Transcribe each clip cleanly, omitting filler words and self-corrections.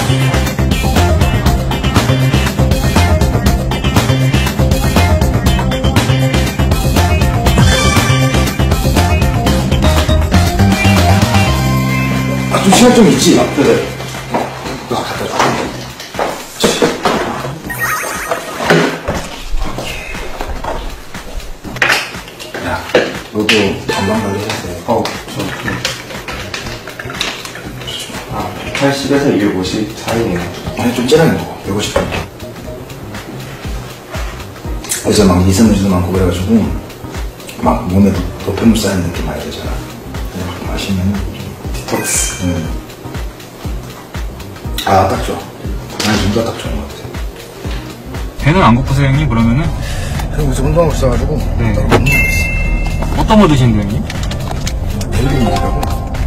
좀 시간 좀 있지? 그래. 너 갖다 줘. 야, 너도 건강 관리해야 돼. 아, 180에서 250 사이네요. 아니, 좀 찌라는 거. 150. 어제 막 미세먼지도 많고 그래가지고, 막 몸에 노폐물 쌓이는 느낌 많이 들잖아. 근데 막 마시면 디톡스. 아, 딱 좋아. 아니, 눈가 딱 좋은 것 같아. 배는 안 고프세요, 형님? 그러면은? 그리고 이제 운동하고 있어가지고, 네. 따로 먹는 거 있어. 어떤 거 드시는데, 형님? 베이비 먹으라고.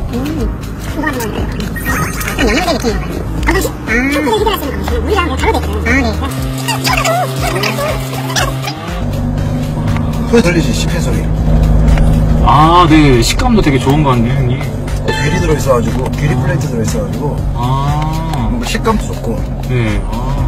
소리 들리지? 씹힌 소리. 아, 네. 식감도 되게 좋은 거 같네요, 형님. 귀리 들어있어가지고, 귀리 플레이트 들어있어가지고, 아, 뭔가 식감도 좋고, 네. 아.